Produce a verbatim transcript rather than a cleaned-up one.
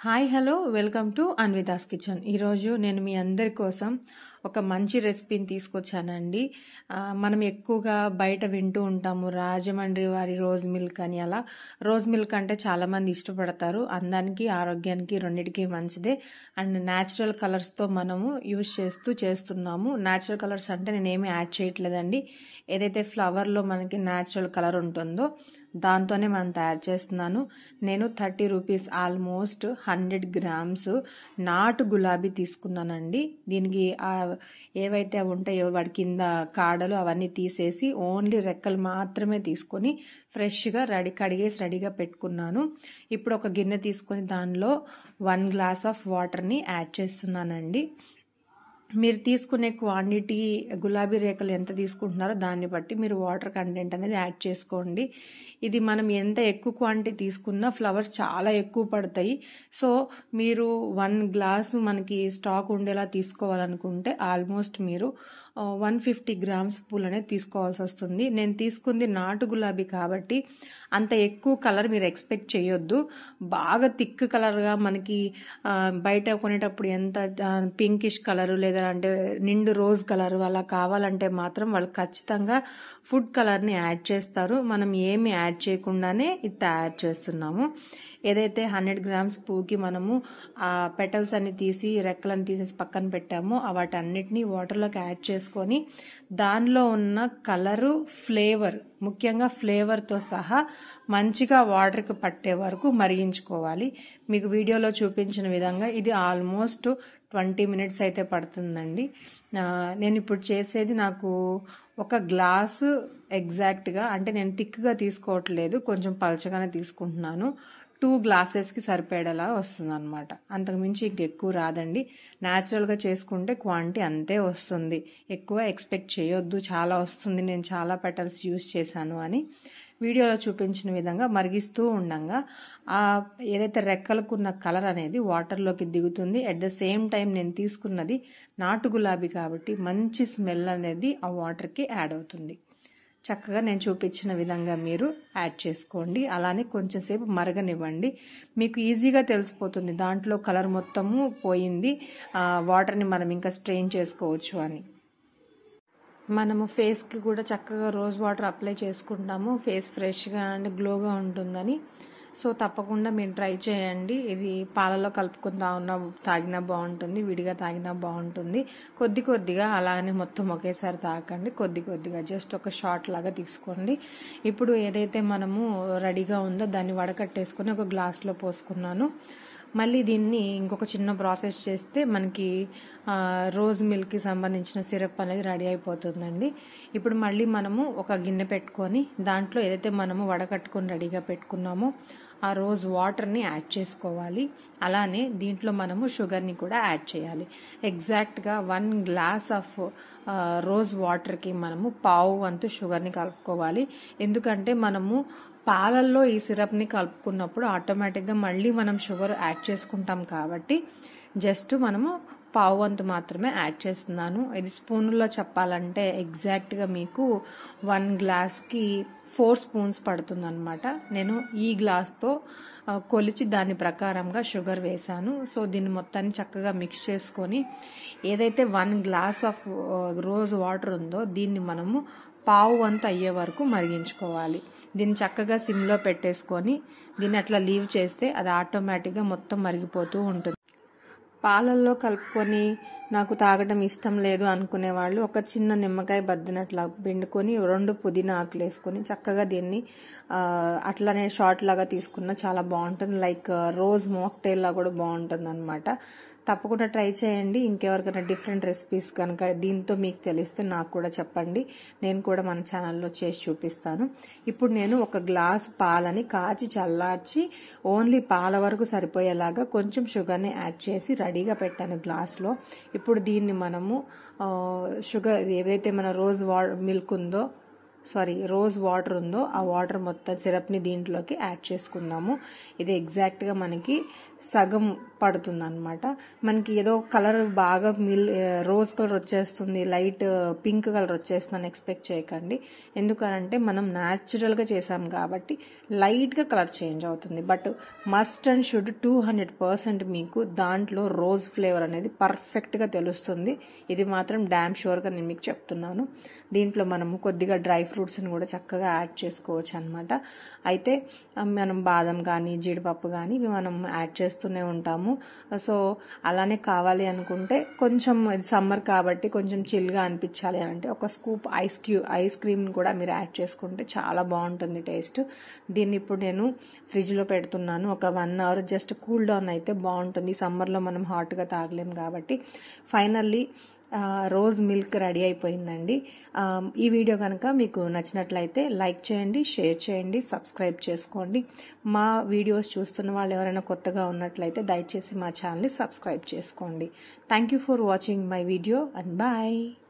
Hi hello welcome to Anvita's kitchen. ఈరోజు నేను మీ అందరి కోసం ఒక మంచి రెసిపీని తీసుకొచ్చానండి. మనం ఎక్కువగా బయట వింటూ ఉంటాము రాజమండ్రి వారి రోజ్ మిల్క్ అని. అలా రోజ్ మిల్క్ అంటే చాలామంది ఇష్టపడతారు. అందానికి ఆరోగ్యానికి రెండింటికి మంచిదే. అండ్ న్యాచురల్ కలర్స్తో మనము యూజ్ చేస్తూ చేస్తున్నాము. న్యాచురల్ కలర్స్ అంటే నేనేమి యాడ్ చేయట్లేదండి. ఏదైతే ఫ్లవర్లో మనకి న్యాచురల్ కలర్ ఉంటుందో దాంతోనే మనం తయారు చేస్తున్నాను. నేను thirty rupees almost hundred grams నాటు గులాబీ తీసుకున్నానండి. దీనికి ఏవైతే ఉంటాయో వాటి కింద కాడలు అవన్నీ తీసేసి ఓన్లీ రెక్కలు మాత్రమే తీసుకొని ఫ్రెష్గా రెడీ కడిగేసి రెడీగా పెట్టుకున్నాను. ఇప్పుడు ఒక గిన్నె తీసుకొని దానిలో వన్ గ్లాస్ ఆఫ్ వాటర్ని యాడ్ చేస్తున్నానండి. మీరు తీసుకునే క్వాంటిటీ గులాబీ రేఖలు ఎంత తీసుకుంటున్నారో దాన్ని బట్టి మీరు వాటర్ కంటెంట్ అనేది యాడ్ చేసుకోండి. ఇది మనం ఎంత ఎక్కువ క్వాంటిటీ తీసుకున్నా ఫ్లవర్స్ చాలా ఎక్కువ పడతాయి. సో మీరు వన్ గ్లాస్ మనకి స్టాక్ ఉండేలా తీసుకోవాలనుకుంటే ఆల్మోస్ట్ మీరు వన్ ఫిఫ్టీ గ్రామ్స్ పూలు అనేది తీసుకోవాల్సి వస్తుంది. నేను తీసుకుంది నాటు గులాబీ కాబట్టి అంత ఎక్కువ కలర్ మీరు ఎక్స్పెక్ట్ చేయొద్దు. బాగా థిక్ కలర్గా మనకి బయట కొనేటప్పుడు ఎంత పింకిష్ కలరు లేదా అంటే నిండు రోజ్ కలర్ అలా కావాలంటే మాత్రం వాళ్ళు ఖచ్చితంగా ఫుడ్ కలర్ని యాడ్ చేస్తారు. మనం ఏమి యాడ్ చేయకుండానే ఇది తయారు చేస్తున్నాము. ఏదైతే హండ్రెడ్ గ్రామ్స్ పువ్వుకి మనము ఆ పెటల్స్ అన్ని తీసి రెక్కలను తీసేసి పక్కన పెట్టామో వాటన్నిటినీ వాటర్లోకి యాడ్ చేసుకొని దానిలో ఉన్న కలరు ఫ్లేవర్ ముఖ్యంగా ఫ్లేవర్తో సహా మంచిగా వాటర్కి పట్టే వరకు మరిగించుకోవాలి. మీకు వీడియోలో చూపించిన విధంగా ఇది ఆల్మోస్ట్ ట్వంటీ మినిట్స్ అయితే పడుతుందండి. నేను ఇప్పుడు చేసేది నాకు ఒక గ్లాసు ఎగ్జాక్ట్గా అంటే నేను థిక్గా తీసుకోవట్లేదు, కొంచెం పలచగానే తీసుకుంటున్నాను. టూ గ్లాసెస్కి సరిపడేలా వస్తుంది అనమాట. అంతకుమించి ఇంకెక్కువ రాదండి. న్యాచురల్గా చేసుకుంటే క్వాంటిటీ అంతే వస్తుంది. ఎక్కువ ఎక్స్పెక్ట్ చేయొద్దు చాలా వస్తుంది నేను చాలా పెటల్స్ యూజ్ చేశాను అని. వీడియోలో చూపించిన విధంగా మరిగిస్తూ ఉండగా ఆ ఏదైతే రెక్కలకున్న కలర్ అనేది వాటర్లోకి దిగుతుంది. అట్ ద సేమ్ టైం నేను తీసుకున్నది నాటు గులాబీ కాబట్టి మంచి స్మెల్ అనేది ఆ వాటర్కి యాడ్ అవుతుంది. చక్కగా నేను చూపించిన విధంగా మీరు యాడ్ చేసుకోండి. అలానే కొంచెంసేపు మరగనివ్వండి. మీకు ఈజీగా తెలిసిపోతుంది దాంట్లో కలర్ మొత్తము పోయింది, వాటర్ని మనం ఇంకా స్ట్రెయిన్ చేసుకోవచ్చు అని. మనము ఫేస్కి కూడా చక్కగా రోజ్ వాటర్ అప్లై చేసుకుంటాము. ఫేస్ ఫ్రెష్గా అండ్ గ్లోగా ఉంటుందని. సో తప్పకుండా మీరు ట్రై చేయండి. ఇది పాలలో కలుపుకొని తాగినా తాగినా బాగుంటుంది, విడిగా తాగినా బాగుంటుంది. కొద్ది కొద్దిగా అలానే మొత్తం ఒకేసారి తాగకండి, కొద్ది కొద్దిగా జస్ట్ ఒక షాట్ లాగా తీసుకోండి. ఇప్పుడు ఏదైతే మనము రెడీగా ఉందో దాన్ని వడకట్టేసుకొని ఒక గ్లాస్లో పోసుకున్నాను. మళ్ళీ దీన్ని ఇంకొక చిన్న ప్రాసెస్ చేస్తే మనకి రోజ్ మిల్క్కి సంబంధించిన సిరప్ అనేది రెడీ అయిపోతుందండి. ఇప్పుడు మళ్ళీ మనము ఒక గిన్నె పెట్టుకొని దాంట్లో ఏదైతే మనము వడకట్టుకొని రెడీగా పెట్టుకున్నామో ఆ రోజ్ వాటర్ని యాడ్ చేసుకోవాలి. అలానే దీంట్లో మనము షుగర్ని కూడా యాడ్ చేయాలి. ఎగ్జాక్ట్గా వన్ గ్లాస్ ఆఫ్ రోజ్ వాటర్కి మనము పావు వంతు షుగర్ని కలుపుకోవాలి. ఎందుకంటే మనము పాలల్లో ఈ సిరప్ని కలుపుకున్నప్పుడు ఆటోమేటిక్గా మళ్ళీ మనం షుగర్ యాడ్ చేసుకుంటాం కాబట్టి జస్ట్ మనము పావు వంతు మాత్రమే యాడ్ చేస్తున్నాను. ఇది స్పూన్లో చెప్పాలంటే ఎగ్జాక్ట్గా మీకు వన్ గ్లాస్కి ఫోర్ స్పూన్స్ పడుతుంది అనమాట. నేను ఈ గ్లాస్తో కొలిచి దాని ప్రకారంగా షుగర్ వేశాను. సో దీన్ని మొత్తాన్ని చక్కగా మిక్స్ చేసుకొని ఏదైతే one glass of rose water ఉందో దీన్ని మనము పావు వంతు అయ్యే వరకు మరిగించుకోవాలి. దీన్ని చక్కగా సిమ్లో పెట్టేసుకొని దీన్ని అట్లా లీవ్ చేస్తే అది ఆటోమేటిక్గా మొత్తం మరిగిపోతూ ఉంటుంది. పాలల్లో కలుపుకొని నాకు తాగడం ఇష్టం లేదు అనుకునే వాళ్ళు ఒక చిన్న నిమ్మకాయ బద్దినట్లా పిండుకొని రెండు పుదీనా ఆకులు వేసుకొని చక్కగా దీన్ని అట్లానే షార్ట్ లాగా తీసుకున్న చాలా బాగుంటుంది. లైక్ రోజ్ మాక్టైల్ లా కూడా బాగుంటుంది అనమాట. తప్పకుండా ట్రై చేయండి. ఇంకెవరికైనా డిఫరెంట్ రెసిపీస్ కనుక దీంతో మీకు తెలిస్తే నాకు కూడా చెప్పండి, నేను కూడా మన ఛానల్లో చేసి చూపిస్తాను. ఇప్పుడు నేను ఒక గ్లాస్ పాలని కాచి చల్లార్చి ఓన్లీ పాల వరకు సరిపోయేలాగా కొంచెం షుగర్ని యాడ్ చేసి రెడీగా పెట్టాను గ్లాస్లో. ఇప్పుడు దీన్ని మనము షుగర్ ఏదైతే మన రోజ్ వా మిల్క్ ఉందో సారీ రోజ్ వాటర్ ఉందో ఆ వాటర్ మొత్తం సిరప్ని దీంట్లోకి యాడ్ చేసుకుందాము. ఇది ఎగ్జాక్ట్గా మనకి సగం పడుతుంది అనమాట. మనకి ఏదో కలర్ బాగా మిల్ రోజ్ కలర్ వచ్చేస్తుంది, లైట్ పింక్ కలర్ వచ్చేస్తుందని ఎక్స్పెక్ట్ చేయకండి. ఎందుకనంటే మనం న్యాచురల్గా చేసాం కాబట్టి లైట్గా కలర్ చేంజ్ అవుతుంది. But must and should two hundred percent మీకు దాంట్లో రోజ్ ఫ్లేవర్ అనేది పర్ఫెక్ట్గా తెలుస్తుంది. ఇది మాత్రం డ్యామ్ షూర్గా నేను మీకు చెప్తున్నాను. దీంట్లో మనము కొద్దిగా డ్రై ఫ్రూట్స్ని కూడా చక్కగా యాడ్ చేసుకోవచ్చు అనమాట. అయితే మనం బాదం కానీ జీడిపప్పు కానీ ఇవి మనం యాడ్ చేస్తూనే ఉంటాము. సో అలానే కావాలి అనుకుంటే కొంచెం సమ్మర్ కాబట్టి కొంచెం చిల్గా అనిపించాలి అంటే ఒక స్కూప్ ఐస్ క్యూ ఐస్ క్రీమ్ కూడా మీరు యాడ్ చేసుకుంటే చాలా బాగుంటుంది టేస్ట్. దీన్ని ఇప్పుడు నేను ఫ్రిడ్జ్లో పెడుతున్నాను. ఒక one hour just cool down అయితే బాగుంటుంది. సమ్మర్లో మనం హాట్గా తాగలేం కాబట్టి. ఫైనల్లీ రోజ్ మిల్క్ రెడీ అయిపోయిందండి. ఈ వీడియో కనుక మీకు నచ్చినట్లయితే లైక్ చేయండి, షేర్ చేయండి, సబ్స్క్రైబ్ చేసుకోండి. మా వీడియోస్ చూస్తున్న వాళ్ళు ఎవరైనా కొత్తగా ఉన్నట్లయితే దయచేసి మా ఛానల్ని సబ్స్క్రైబ్ చేసుకోండి. Thank you for watching my video and bye.